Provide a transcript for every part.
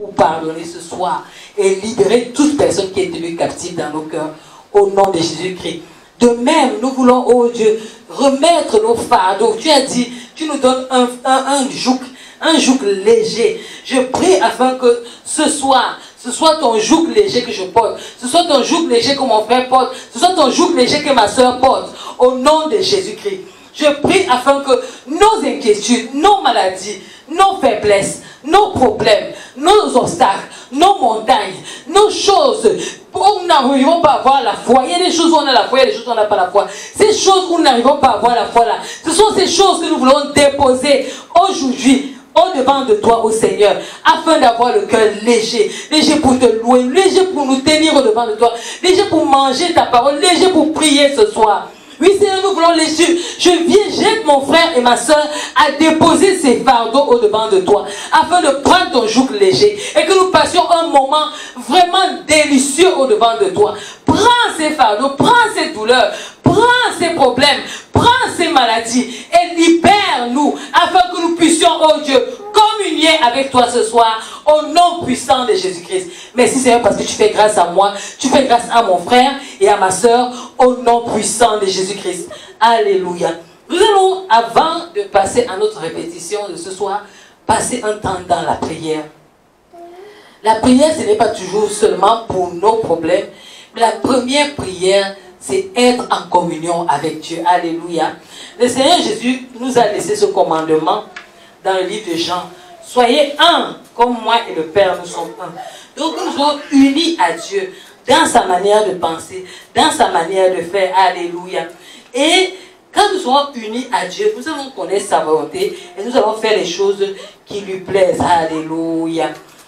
pour pardonner ce soir et libérer toute personne qui est tenue captive dans nos cœurs, au nom de Jésus-Christ. De même, nous voulons, oh Dieu, remettre nos fardeaux. Tu as dit, tu nous donnes un joug léger. Je prie afin que ce soit ton joug léger que je porte. Ce soit ton joug léger que mon frère porte. Ce soit ton joug léger que ma soeur porte. Au nom de Jésus-Christ. Je prie afin que nos inquiétudes, nos maladies, nos faiblesses, nos problèmes, nos obstacles, nos montagnes, nos choses où nous n'arrivons pas à avoir la foi. Il y a des choses où on a la foi, il y a des choses où on n'a pas la foi. Ces choses où nous n'arrivons pas à avoir la foi là, ce sont ces choses que nous voulons déposer aujourd'hui au-devant de toi, ô Seigneur, afin d'avoir le cœur léger, léger pour te louer, léger pour nous tenir au-devant de toi, léger pour manger ta parole, léger pour prier ce soir. Oui, Seigneur, nous voulons les suivre. Je viens, j'aide mon frère et ma soeur à déposer ces fardeaux au-devant de toi, afin de prendre ton joug léger et que nous passions un moment vraiment délicieux au-devant de toi. Prends ces fardeaux, prends ces douleurs, prends ces problèmes, prends ces maladies et libère-nous afin que nous puissions, oh Dieu, communier avec toi ce soir au nom puissant de Jésus-Christ. Merci Seigneur parce que tu fais grâce à moi, tu fais grâce à mon frère et à ma soeur au nom puissant de Jésus-Christ. Alléluia. Nous allons, avant de passer à notre répétition de ce soir, passer un temps dans la prière. La prière, ce n'est pas toujours seulement pour nos problèmes, mais la première prière, c'est être en communion avec Dieu. Alléluia. Le Seigneur Jésus nous a laissé ce commandement dans le livre de Jean. Soyez un, comme moi et le Père, nous sommes un. Donc nous sommes unis à Dieu dans sa manière de penser, dans sa manière de faire. Alléluia. Et quand nous serons unis à Dieu, nous allons connaître sa volonté et nous allons faire les choses qui lui plaisent. Alléluia.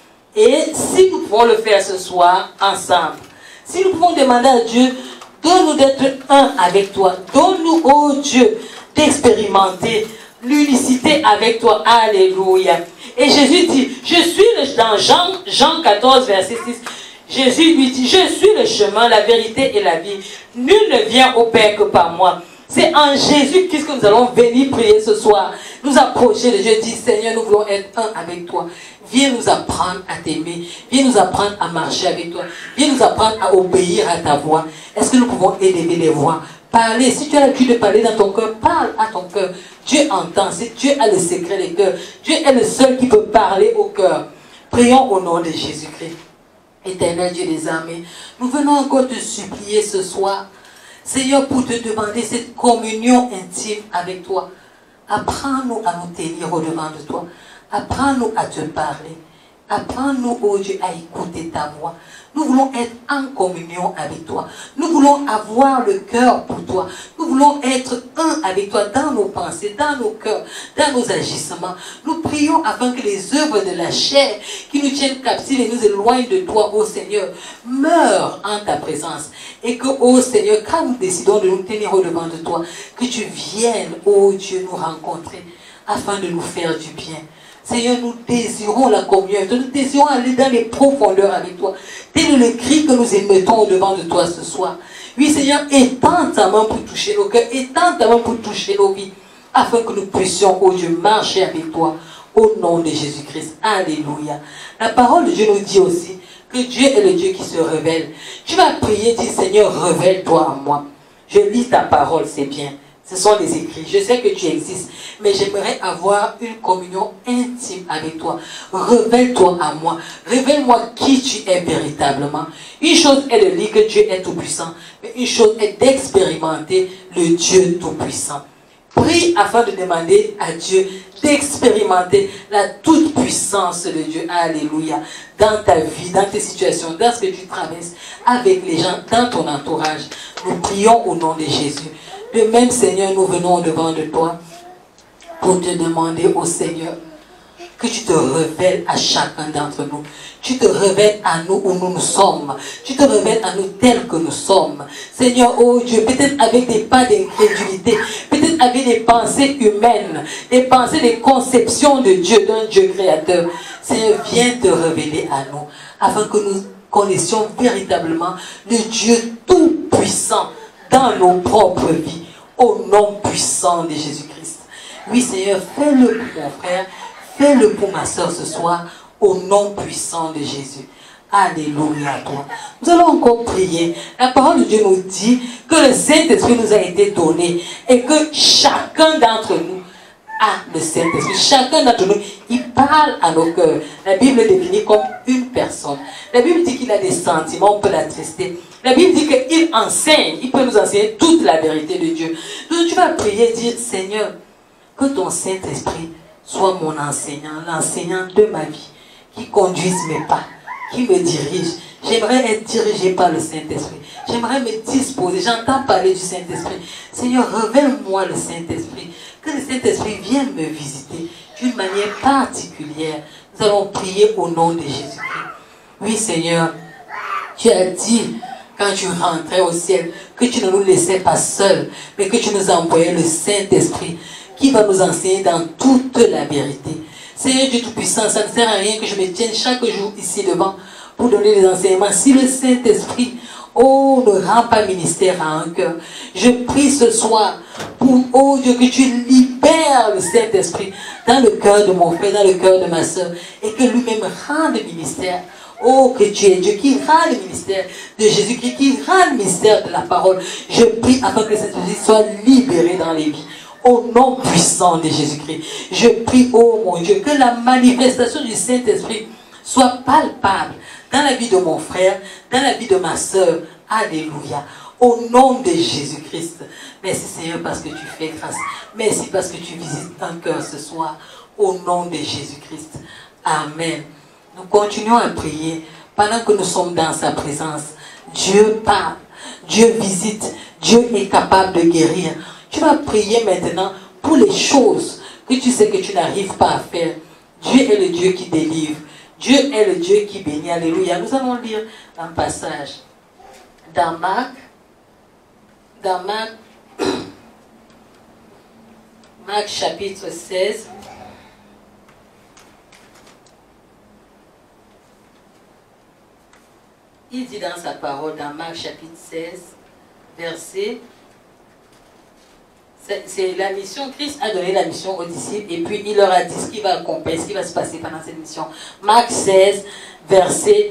Et si nous pouvons le faire ce soir ensemble, si nous pouvons demander à Dieu, donne-nous d'être un avec toi. Donne-nous, oh Dieu, d'expérimenter l'unicité avec toi. Alléluia. Et Jésus dit, dans Jean 14, verset 6, Jésus lui dit, je suis le chemin, la vérité et la vie. Nul ne vient au Père que par moi. C'est en Jésus-Christ que nous allons venir prier ce soir. Nous approcher de Dieu, dire, Seigneur, nous voulons être un avec toi. Viens nous apprendre à t'aimer. Viens nous apprendre à marcher avec toi. Viens nous apprendre à obéir à ta voix. Est-ce que nous pouvons élever les voix? Parler. Si tu as l'habitude de parler dans ton cœur, parle à ton cœur. Dieu entend. Dieu a le secret des cœurs. Dieu est le seul qui peut parler au cœur. Prions au nom de Jésus-Christ. Éternel Dieu des armées, nous venons encore te supplier ce soir, Seigneur, pour te demander cette communion intime avec toi. Apprends-nous à nous tenir au-devant de toi. Apprends-nous à te parler. Apprends-nous, oh Dieu, à écouter ta voix. Nous voulons être en communion avec toi. Nous voulons avoir le cœur pour toi. Nous voulons être un avec toi dans nos pensées, dans nos cœurs, dans nos agissements. Nous prions afin que les œuvres de la chair qui nous tiennent captifs et nous éloignent de toi, ô Seigneur, meurent en ta présence. Et que, ô Seigneur, quand nous décidons de nous tenir au-devant de toi, que tu viennes, ô Dieu, nous rencontrer afin de nous faire du bien. Seigneur, nous désirons la communion. Nous désirons aller dans les profondeurs avec toi. Tel est le cri que nous émettons au-devant de toi ce soir. Oui, Seigneur, étends ta main pour toucher nos cœurs. Étends ta main pour toucher nos vies. Afin que nous puissions, oh Dieu, marcher avec toi. Au nom de Jésus-Christ. Alléluia. La parole de Dieu nous dit aussi que Dieu est le Dieu qui se révèle. Tu vas prier, dis Seigneur, révèle-toi à moi. Je lis ta parole, c'est bien. Ce sont des écrits. Je sais que tu existes, mais j'aimerais avoir une communion intime avec toi. Révèle-toi à moi. Révèle-moi qui tu es véritablement. Une chose est de dire que Dieu est tout-puissant, mais une chose est d'expérimenter le Dieu tout-puissant. Prie afin de demander à Dieu d'expérimenter la toute-puissance de Dieu. Alléluia. Dans ta vie, dans tes situations, dans ce que tu traverses, avec les gens, dans ton entourage. Nous prions au nom de Jésus. De même, Seigneur, nous venons au-devant de toi pour te demander, ô Seigneur, que tu te révèles à chacun d'entre nous. Tu te révèles à nous où nous sommes. Tu te révèles à nous tels que nous sommes. Seigneur, oh Dieu, peut-être avec des pas d'incrédulité, peut-être avec des pensées humaines, des pensées, des conceptions de Dieu, d'un Dieu créateur. Seigneur, viens te révéler à nous, afin que nous connaissions véritablement le Dieu tout-puissant dans nos propres vies, au nom puissant de Jésus-Christ. Oui, Seigneur, fais-le pour mon frère, fais-le pour ma soeur ce soir, au nom puissant de Jésus. Alléluia à toi. Nous allons encore prier. La parole de Dieu nous dit que le Saint-Esprit nous a été donné et que chacun d'entre nous a le Saint-Esprit. Chacun d'entre nous, il parle à nos cœurs. La Bible le définit comme une personne. La Bible dit qu'il a des sentiments, on peut l'attrister. La Bible dit qu'il enseigne, il peut nous enseigner toute la vérité de Dieu. Donc tu vas prier et dire, Seigneur, que ton Saint-Esprit soit mon enseignant, l'enseignant de ma vie, qui conduise mes pas, qui me dirige. J'aimerais être dirigé par le Saint-Esprit. J'aimerais me disposer. J'entends parler du Saint-Esprit. Seigneur, révèle-moi le Saint-Esprit. Que le Saint-Esprit vienne me visiter d'une manière particulière. Nous allons prier au nom de Jésus-Christ. Oui, Seigneur, tu as dit, quand tu rentrais au ciel, que tu ne nous laissais pas seuls, mais que tu nous envoyais le Saint-Esprit qui va nous enseigner dans toute la vérité. Seigneur Dieu Tout-Puissant, ça ne sert à rien que je me tienne chaque jour ici devant pour donner des enseignements. Si le Saint-Esprit, oh, ne rend pas ministère à un cœur, je prie ce soir pour, oh Dieu, que tu libères le Saint-Esprit dans le cœur de mon frère, dans le cœur de ma soeur, et que lui-même rende ministère. Oh, que tu es Dieu qui rend le ministère de Jésus-Christ, qui rend le ministère de la parole. Je prie afin que le Saint-Esprit soit libéré dans les vies. Au nom puissant de Jésus-Christ, je prie, oh mon Dieu, que la manifestation du Saint-Esprit soit palpable dans la vie de mon frère, dans la vie de ma soeur. Alléluia. Au nom de Jésus-Christ. Merci Seigneur parce que tu fais grâce. Merci parce que tu visites un cœur ce soir. Au nom de Jésus-Christ. Amen. Nous continuons à prier pendant que nous sommes dans sa présence. Dieu parle. Dieu visite. Dieu est capable de guérir. Tu vas prier maintenant pour les choses que tu sais que tu n'arrives pas à faire. Dieu est le Dieu qui délivre. Dieu est le Dieu qui bénit. Alléluia. Nous allons lire un passage dans Marc. Marc chapitre 16. Il dit dans sa parole, dans Marc chapitre 16, verset... C'est la mission, Christ a donné la mission aux disciples et puis il leur a dit ce qui va accomplir, ce qui va se passer pendant cette mission. Marc 16, verset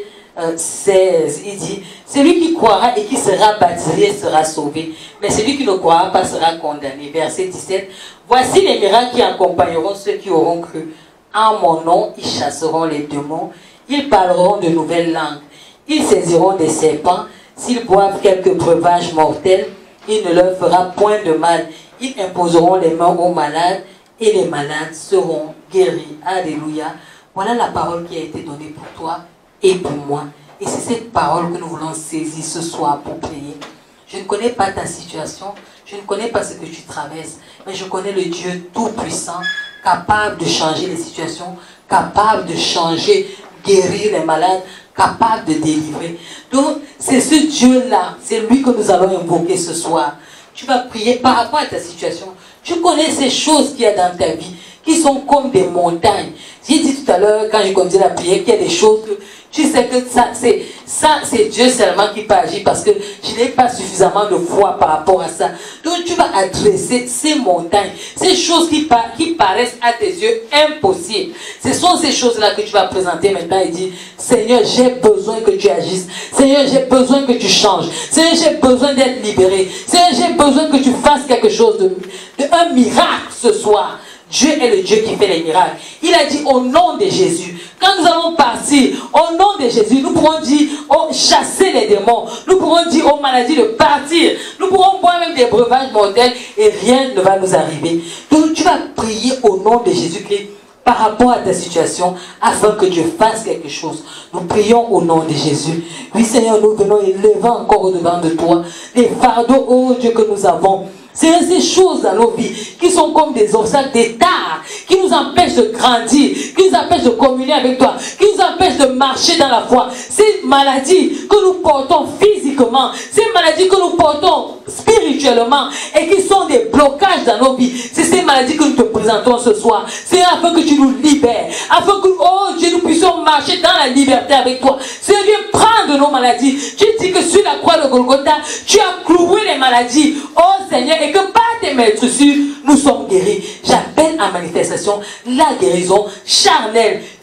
16, il dit, celui qui croira et qui sera baptisé sera sauvé, mais celui qui ne croira pas sera condamné. Verset 17, voici les miracles qui accompagneront ceux qui auront cru. En mon nom, ils chasseront les démons, ils parleront de nouvelles langues, ils saisiront des serpents, s'ils boivent quelques breuvages mortels, il ne leur fera point de mal. Ils imposeront les mains aux malades et les malades seront guéris. Alléluia. Voilà la parole qui a été donnée pour toi et pour moi. Et c'est cette parole que nous voulons saisir ce soir pour prier. Je ne connais pas ta situation, je ne connais pas ce que tu traverses, mais je connais le Dieu tout-puissant, capable de changer les situations, capable de changer, guérir les malades, capable de délivrer. Donc, c'est ce Dieu-là, c'est lui que nous allons invoquer ce soir. Tu vas prier par rapport à ta situation. Tu connais ces choses qu'il y a dans ta vie, qui sont comme des montagnes. J'ai dit tout à l'heure, quand je commençais la prière, qu'il y a des choses que tu sais que ça c'est Dieu seulement qui peut agir parce que je n'ai pas suffisamment de foi par rapport à ça. Donc tu vas adresser ces montagnes, ces choses qui paraissent à tes yeux impossibles. Ce sont ces choses-là que tu vas présenter maintenant et dire, Seigneur, j'ai besoin que tu agisses. Seigneur, j'ai besoin que tu changes. Seigneur, j'ai besoin d'être libéré. Seigneur, j'ai besoin que tu fasses quelque chose un miracle ce soir. Dieu est le Dieu qui fait les miracles. Il a dit au nom de Jésus. Quand nous allons partir, au nom de Jésus, nous pourrons dire, oh, chasser les démons. Nous pourrons dire aux maladies de partir. Nous pourrons boire même des breuvages mortels et rien ne va nous arriver. Donc tu vas prier au nom de Jésus-Christ par rapport à ta situation afin que Dieu fasse quelque chose. Nous prions au nom de Jésus. Oui Seigneur, nous venons élever encore au-devant de toi les fardeaux, oh Dieu, que nous avons. C'est ces choses dans nos vies qui sont comme des obstacles, des tares, qui nous empêchent de grandir, qui nous empêchent de communier avec toi, qui nous empêchent de marcher dans la foi. Ces maladies que nous portons physiquement, ces maladies que nous portons spirituellement et qui sont des blocages dans nos vies, c'est ces maladies que nous te présentons ce soir. C'est afin que tu nous libères, afin que, oh Dieu, nous puissions marcher dans la liberté avec toi. Seigneur, viens prendre nos maladies. Tu dis que sur la croix de Golgotha, tu as cloué les maladies. Oh Seigneur, et que par tes maîtresses, nous sommes guéris. J'appelle en manifestation la guérison charnelle,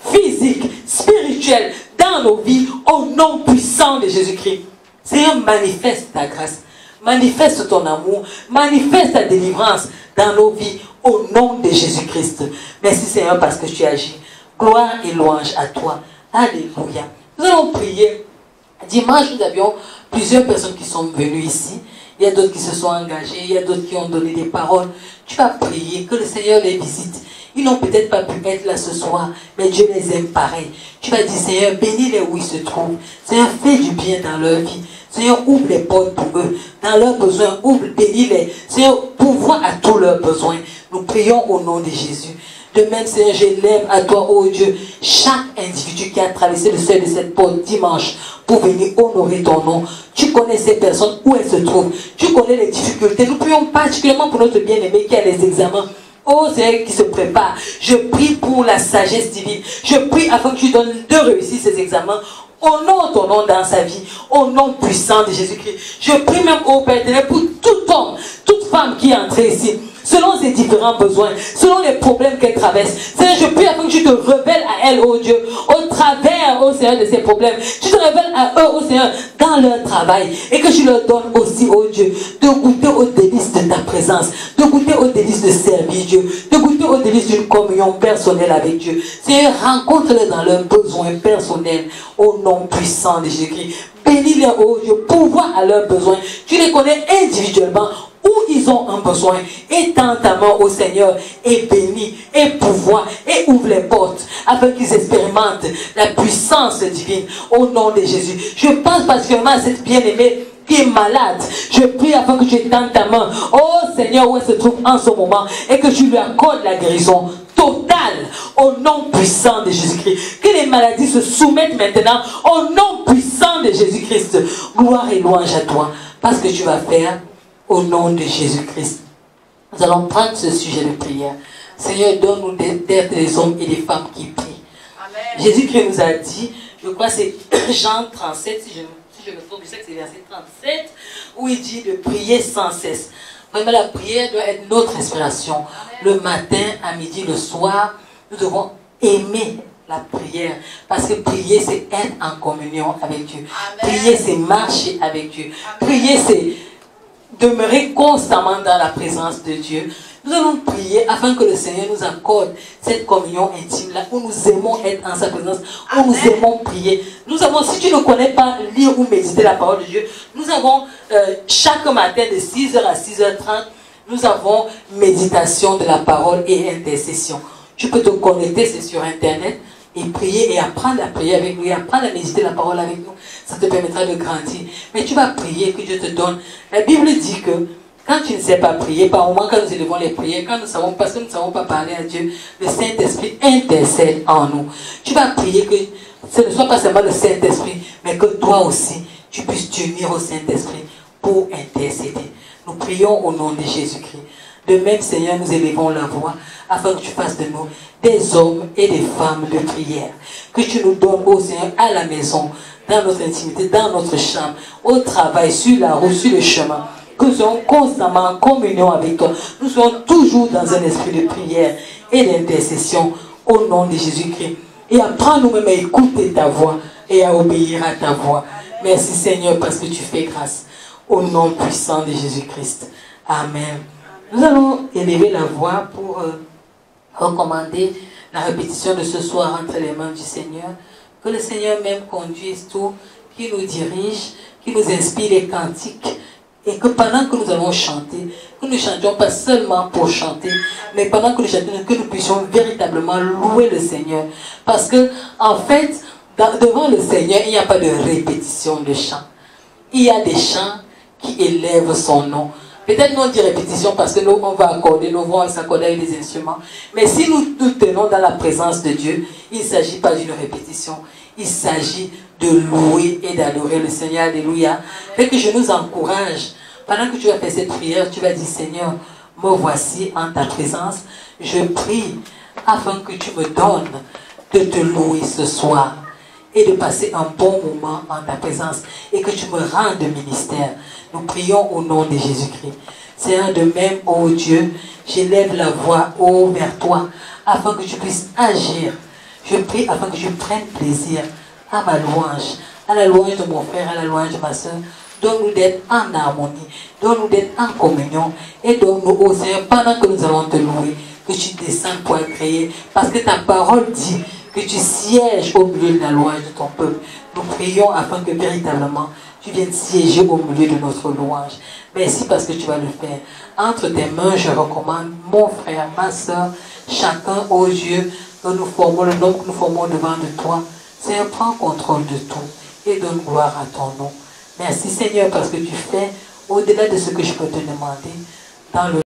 physiques, spirituelles dans nos vies au nom puissant de Jésus-Christ. Seigneur, manifeste ta grâce, manifeste ton amour, manifeste ta délivrance dans nos vies au nom de Jésus-Christ. Merci Seigneur parce que tu agis. Gloire et louange à toi. Alléluia. Nous allons prier. Dimanche, nous avions plusieurs personnes qui sont venues ici. Il y a d'autres qui se sont engagés. Il y a d'autres qui ont donné des paroles. Tu vas prier que le Seigneur les visite. Ils n'ont peut-être pas pu être là ce soir, mais Dieu les aime pareil. Tu vas dire, Seigneur, bénis-les où ils se trouvent. Seigneur, fais du bien dans leur vie. Seigneur, ouvre les portes pour eux. Dans leurs besoins, ouvre, bénis-les. Seigneur, pourvois à tous leurs besoins. Nous prions au nom de Jésus. De même, Seigneur, j'élève à toi, oh Dieu, chaque individu qui a traversé le seuil de cette porte dimanche pour venir honorer ton nom. Tu connais ces personnes, où elles se trouvent. Tu connais les difficultés. Nous prions particulièrement pour notre bien-aimé qui a les examens. Oh Seigneur qui se prépare. Je prie pour la sagesse divine. Je prie afin que tu donnes de réussir ces examens. Honore ton nom dans sa vie, au nom puissant de Jésus-Christ. Je prie même au Père éternel pour tout homme, toute femme qui est entrée ici, selon ses différents besoins, selon les problèmes qu'elle traverse. Seigneur, je prie afin que tu te révèles à elle, oh Dieu, au travers, oh Seigneur, de ces problèmes. Tu te révèles à eux, oh Seigneur, dans leur travail. Et que tu leur donnes aussi, oh Dieu, de goûter aux délices de ta présence, de goûter aux délices de servir Dieu, de goûter aux délices d'une communion personnelle avec Dieu. Seigneur, rencontre-les dans leurs besoins personnels, au nom puissant de Jésus-Christ. Bénis-les, oh Dieu, pourvois à leurs besoins. Tu les connais individuellement, où ils ont un besoin. Étends ta main au Seigneur et bénis, et pourvois, et ouvre les portes, afin qu'ils expérimentent la puissance divine, au nom de Jésus. Je pense particulièrement à cette bien-aimée qui est malade. Je prie afin que tu étendes ta main, oh Seigneur, où elle se trouve en ce moment, et que tu lui accordes la guérison totale, au nom puissant de Jésus-Christ. Que les maladies se soumettent maintenant, au nom puissant de Jésus-Christ. Gloire et louange à toi, parce que tu vas faire au nom de Jésus-Christ. Nous allons prendre ce sujet de prière. Seigneur, donne-nous d'être des hommes et des femmes qui prient. Jésus-Christ nous a dit, je crois que c'est Jean 37, si je me trompe, je sais que c'est verset 37, où il dit de prier sans cesse. Vraiment, la prière doit être notre inspiration. Le matin, à midi, le soir, nous devons aimer la prière. Parce que prier, c'est être en communion avec Dieu. Prier, c'est marcher avec Dieu. Prier, c'est demeurer constamment dans la présence de Dieu. Nous allons prier afin que le Seigneur nous accorde cette communion intime là où nous aimons être en sa présence, où nous aimons prier. Nous avons, si tu ne connais pas lire ou méditer la parole de Dieu, nous avons chaque matin de 6h à 6h30, nous avons méditation de la parole et intercession. Tu peux te connecter, c'est sur internet, et prier et apprendre à prier avec nous, et apprendre à méditer la parole avec nous. Ça te permettra de grandir. Mais tu vas prier, que Dieu te donne. La Bible dit que quand tu ne sais pas prier, par moment quand nous élevons les prières, quand nous savons, parce que nous ne savons pas parler à Dieu, le Saint-Esprit intercède en nous. Tu vas prier que ce ne soit pas seulement le Saint-Esprit, mais que toi aussi, tu puisses t'unir au Saint-Esprit pour intercéder. Nous prions au nom de Jésus-Christ. De même, Seigneur, nous élevons la voix afin que tu fasses de nous des hommes et des femmes de prière. Que tu nous donnes, ô Seigneur, à la maison, dans notre intimité, dans notre chambre, au travail, sur la route, sur le chemin. Que nous soyons constamment en communion avec toi. Nous soyons toujours dans un esprit de prière et d'intercession au nom de Jésus-Christ. Et apprends nous-mêmes à écouter ta voix et à obéir à ta voix. Merci Seigneur parce que tu fais grâce. Au nom puissant de Jésus-Christ. Amen. Nous allons élever la voix pour recommander la répétition de ce soir entre les mains du Seigneur. Que le Seigneur même conduise tout, qui nous dirige, qui nous inspire les cantiques. Et que pendant que nous allons chanter, que nous ne chantions pas seulement pour chanter, mais pendant que nous chantons, que nous puissions véritablement louer le Seigneur. Parce que, en fait, devant le Seigneur, il n'y a pas de répétition de chant. Il y a des chants qui élèvent son nom. Peut-être non dit répétition parce que nous, on va accorder, nos voix s'accorder avec des instruments. Mais si nous nous tenons dans la présence de Dieu, il ne s'agit pas d'une répétition. Il s'agit de louer et d'adorer le Seigneur. Alléluia. Fait que je nous encourage. Pendant que tu vas faire cette prière, tu vas dire, Seigneur, me voici en ta présence. Je prie afin que tu me donnes de te louer ce soir et de passer un bon moment en ta présence et que tu me rendes ministère. Nous prions au nom de Jésus-Christ. Seigneur, de même, ô Dieu, j'élève la voix vers toi afin que tu puisses agir Je prie afin que je prenne plaisir à ma louange, à la louange de mon frère, à la louange de ma soeur. Donne-nous d'être en harmonie, donne-nous d'être en communion et donne-nous, ô Seigneur, pendant que nous allons te louer, que tu descendes pour agréer, parce que ta parole dit que tu sièges au milieu de la louange de ton peuple. Nous prions afin que véritablement tu viennes siéger au milieu de notre louange. Merci parce que tu vas le faire. Entre tes mains, je recommande mon frère, ma soeur, chacun, ô Dieu, que nous formons, le nom que nous formons devant de toi. Seigneur, prends contrôle de tout et donne gloire à ton nom. Merci Seigneur parce que tu fais au-delà de ce que je peux te demander dans le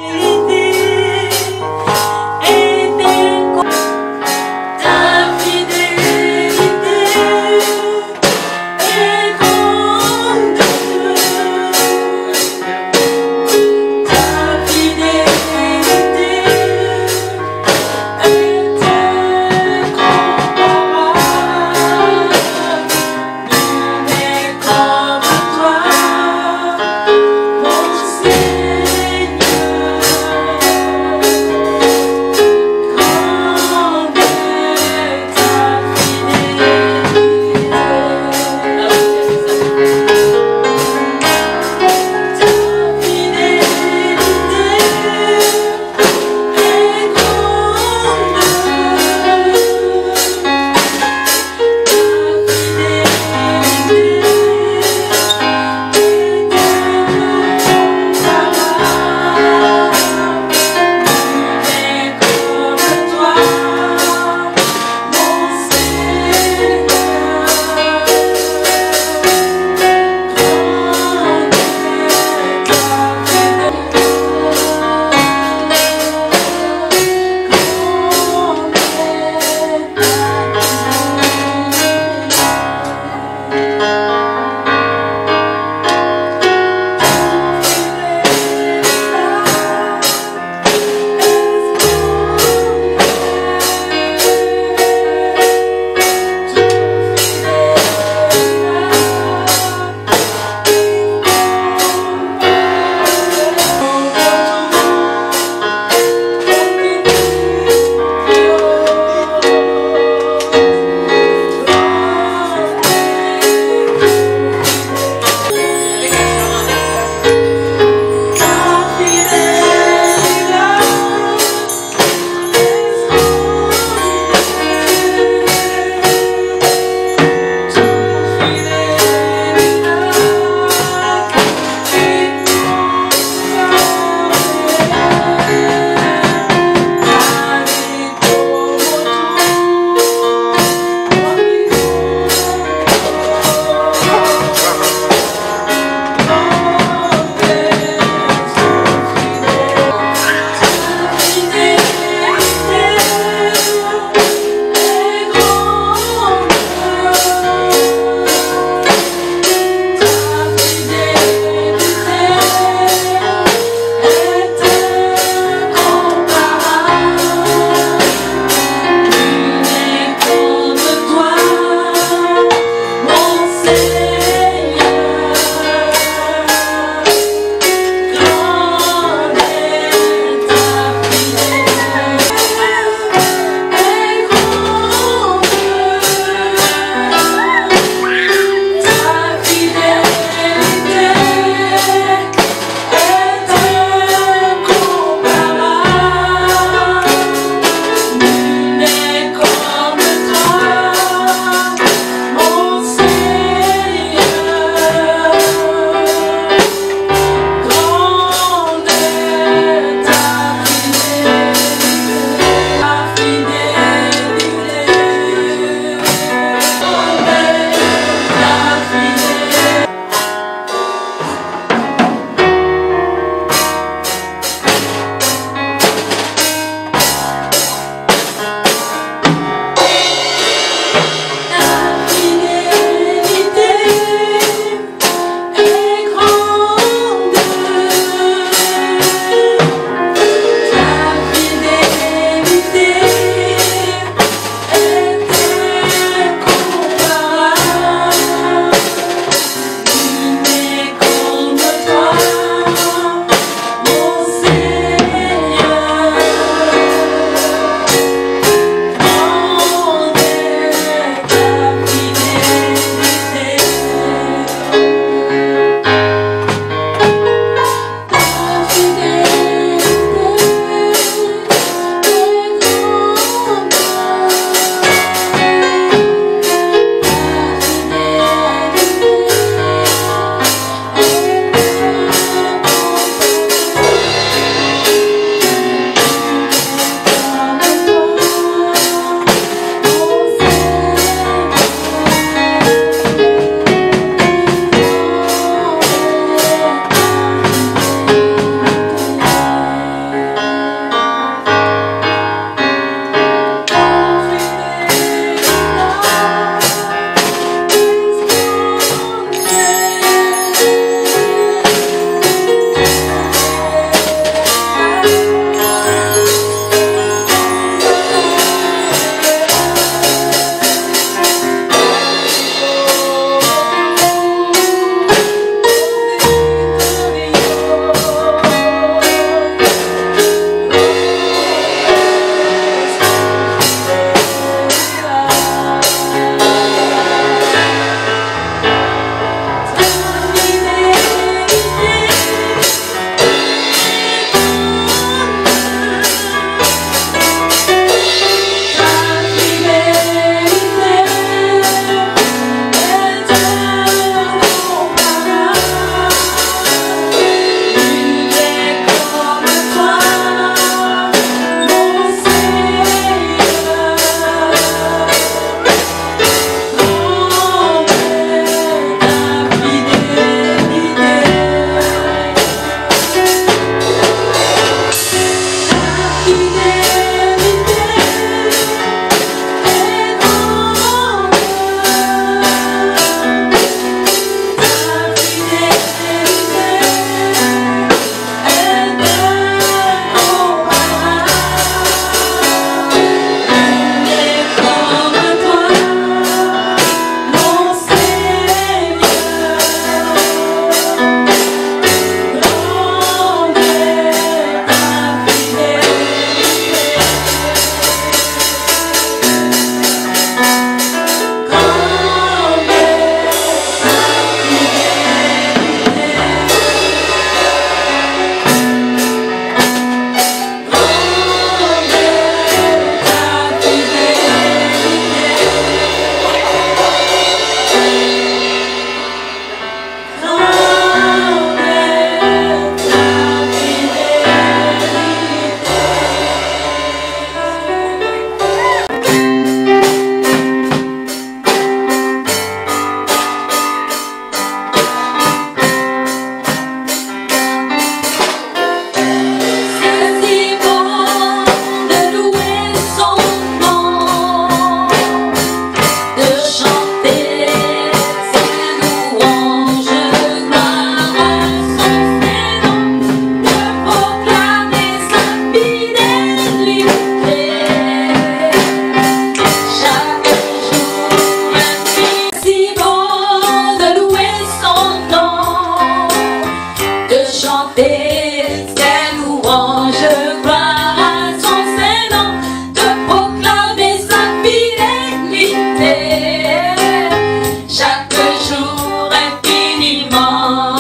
chaque jour infiniment.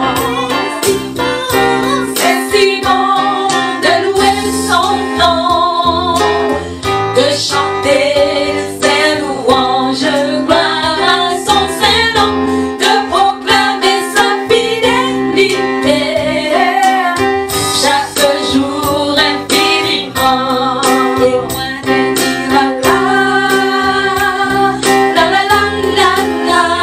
C'est si bon de louer son nom, de chanter ses louanges, gloire à son saint nom, de proclamer sa fidélité chaque jour infiniment. Et moi de dire la la la la la la.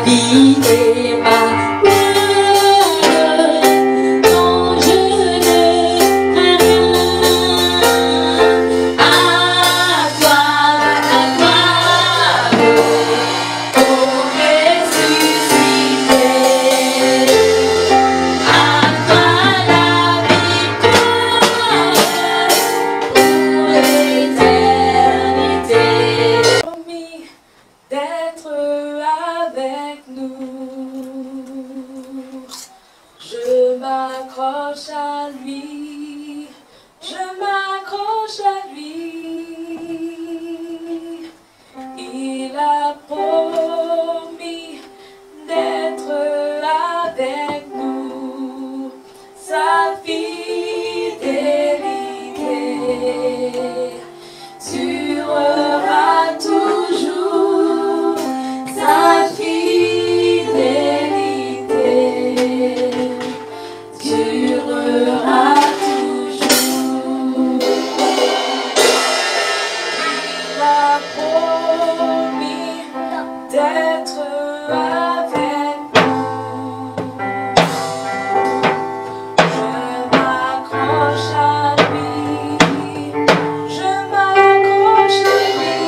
vie et ma non, je ne crains rien. À toi, ô ressuscité, à toi la victoire pour l'éternité. Promis d'être avec nous, je m'accroche à lui, je m'accroche à lui. Il a promis d'être avec nous, sa fidélité durera toujours, sa fidélité durera toujours. Il a promis d'être avec nous. Je m'accroche à lui, je m'accroche à lui.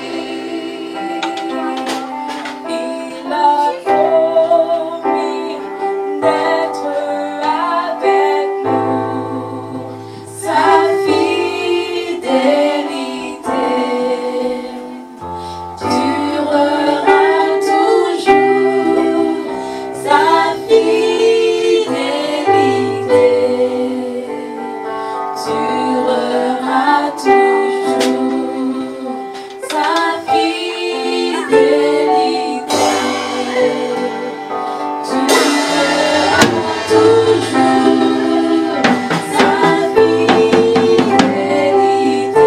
Il a promis d'être avec nous, sa fidélité durera toujours, sa fidélité durera toujours, sa fidélité durera toujours, sa fidélité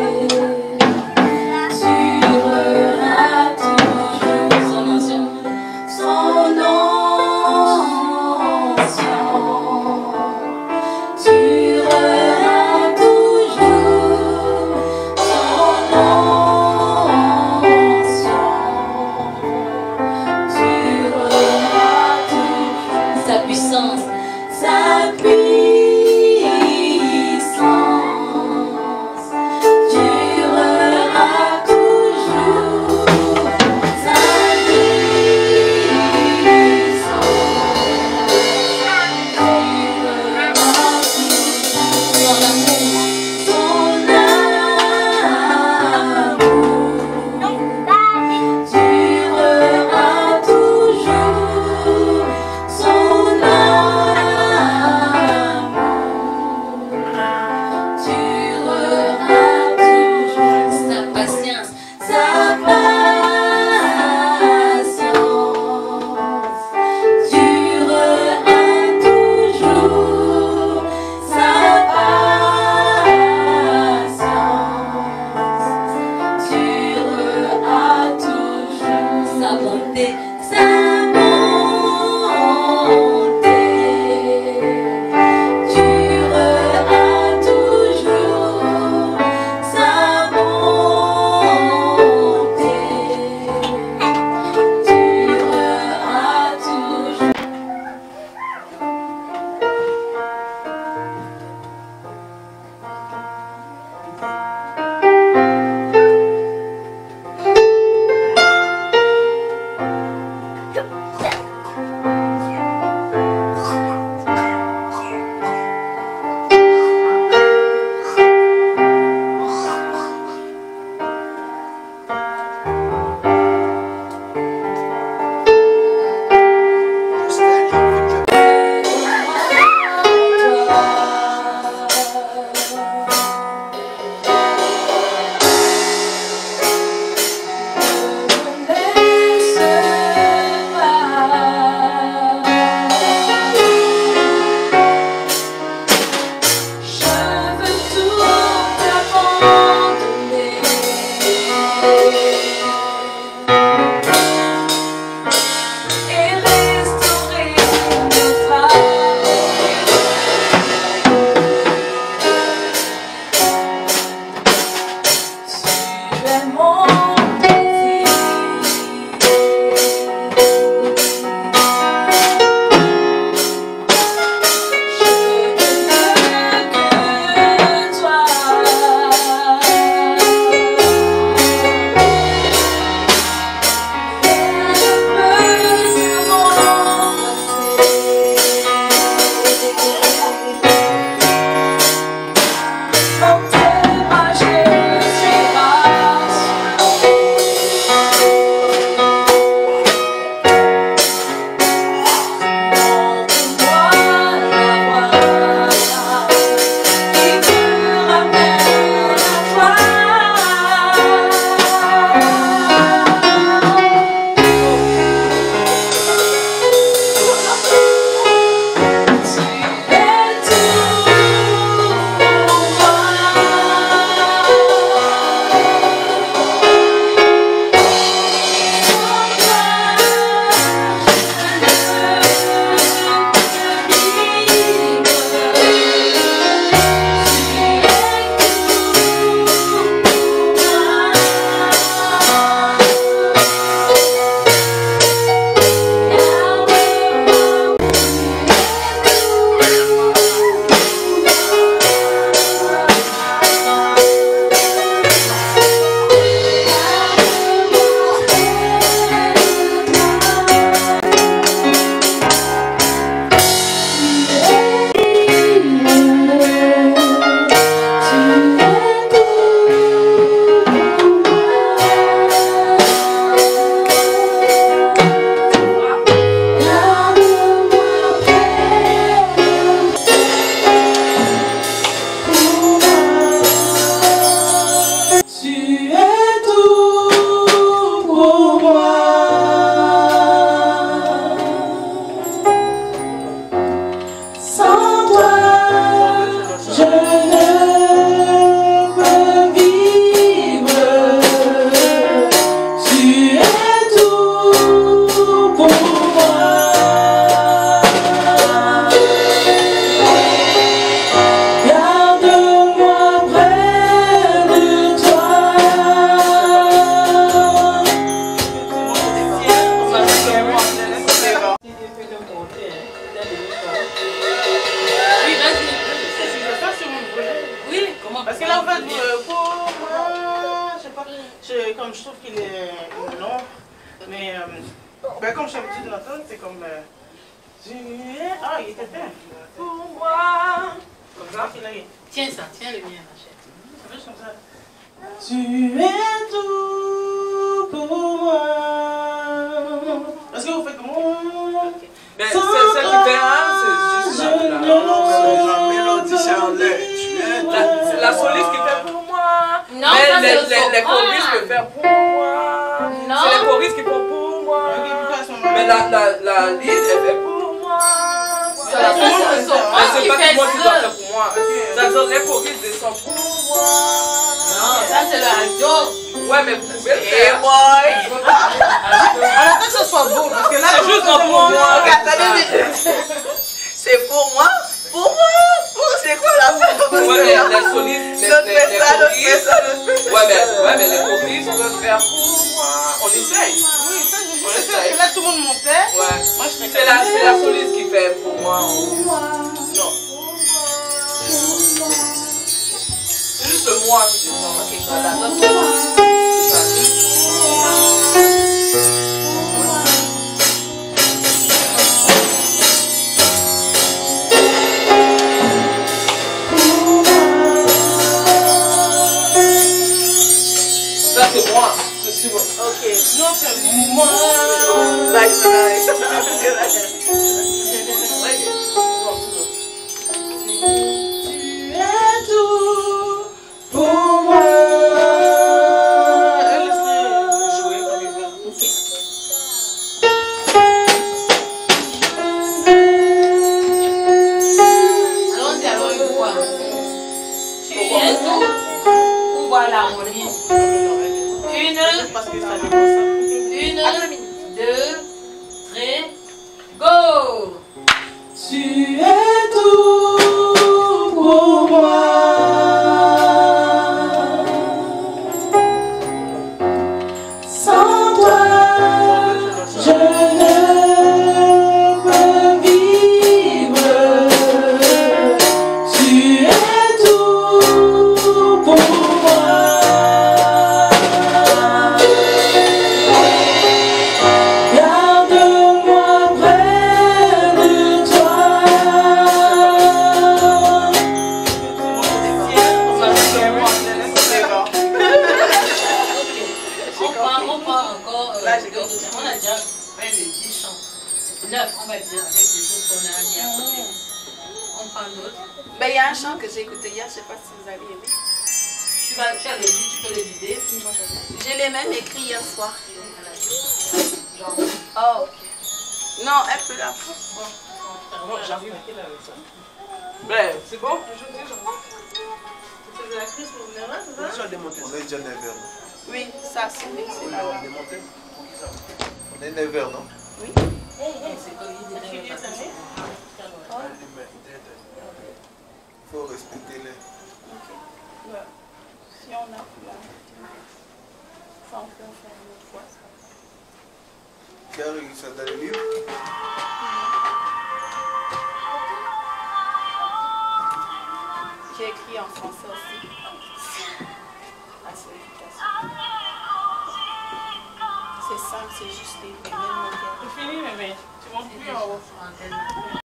durera toujours. Son ancien durera toujours, son ancien durera toujours. Sa puissance durera toujours, sa patience, sa patience durera toujours, sa patience durera toujours, sa bonté durera toujours, sa bonté durera toujours. Sans toi, je ne peux vivre. Tu es tout pour moi. Garde-moi près de toi. Oui, vas-y. Oui, comment? Parce que là, en fait, pour moi, je sais pas, comme je trouve qu'il est long, mais ben, comme j'ai l'habitude de l'entendre, c'est comme tu es. Ah, il était fait. Pour moi. Comme ça, il a Tiens ça, tiens le mien, ma chère. c'est juste comme ça. Tu es tout pour moi. Est-ce que vous faites comme moi? Mais c'est ça qui fait un, c'est juste la mélodie, c'est en l'air. C'est la soliste qui fait pour moi. Non, mais ça, c'est le les choristes soprano. peuvent faire pour moi. Non. C'est les choristes qui font pour moi. Mais la lead, elle fait pour moi. Ça, c'est le soprano Mais c'est qui pas fait tout le monde qui doit ça. faire pour moi. Ça veut dire les choristes descendent pour moi. Non, ça c'est le alto. Ouais, mais vous pouvez le faire. On attend que ce soit beau, parce que là, C'est juste pour moi. C'est pour moi? Pour moi? C'est quoi la Ouais, mais les solistes, les choristes. Ouais, mais les choristes peuvent faire pour moi. On essaye. oui, ça, je dis, c'est sûr que là, tout le monde montait. Ouais. Moi, je fais C'est la soliste qui fait pour moi. Non. C'est juste le moi qui descend. Ok, voilà. Ça, c'est moi. Je suis moi. Ok, nous on fait moi. Tu es tout pour moi. Laisse-les jouer comme ils veulent. Ok. Allons-y alors une fois. Tu es tout pour voir l'harmonie. Parce que ça dépend ça. Une, deux, trois, go! Tu es tout pour moi. Sans toi, je ne peux vivre. Tu es tout pour moi. Garde-moi près de toi. On prend encore. On a déjà 20 de 10 chants. 9, on va dire, avec les autres qu'on a mis à côté. On prend d'autres. Ben, il y a un chant que j'ai écouté hier, je sais pas si vous avez aimé. Tu as le lit, tu peux le vider. Je l'ai même écrit hier soir. Genre, Oh, ok. Non, un peu là. J'arrive avec ça. Ben, c'est bon? C'est de la crise pour venir là, c'est ça? On est déjà 9h, non? Oui, ça c'est là. On est monté? On est 9h, non? Oui. c'est comme il dit, Tu viens ça met? Il faut respecter les. Ok. Ouais. Si on a plus là. Ça, on peut en faire une autre fois. Qui a réussi ça dans le livre? J'ai écrit en français aussi. Assez efficace. C'est simple, c'est juste les mêmes mots. C'est fini, mais tu montes plus en haut. antenne.